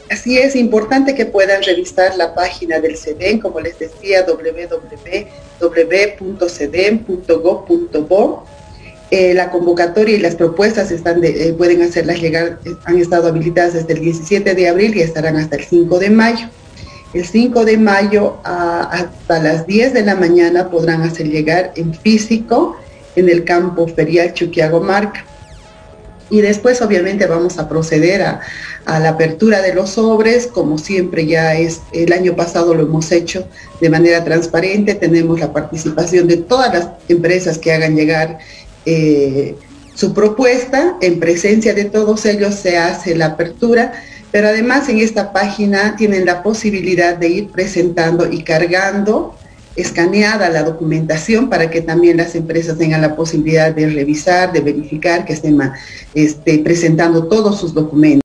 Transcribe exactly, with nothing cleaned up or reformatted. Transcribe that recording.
Así es, importante que puedan revisar la página del CEDEN, como les decía, w w w punto ceden punto gob punto bo. Eh, la convocatoria y las propuestas están de, eh, pueden hacerlas llegar, han estado habilitadas desde el diecisiete de abril y estarán hasta el cinco de mayo. El cinco de mayo a, hasta las diez de la mañana podrán hacer llegar en físico en el campo ferial Chuquiagomarca. Y después obviamente vamos a proceder a, a la apertura de los sobres, como siempre ya es, el año pasado lo hemos hecho de manera transparente, tenemos la participación de todas las empresas que hagan llegar eh, su propuesta, en presencia de todos ellos se hace la apertura, pero además en esta página tienen la posibilidad de ir presentando y cargando escaneada la documentación para que también las empresas tengan la posibilidad de revisar, de verificar que estén este, presentando todos sus documentos.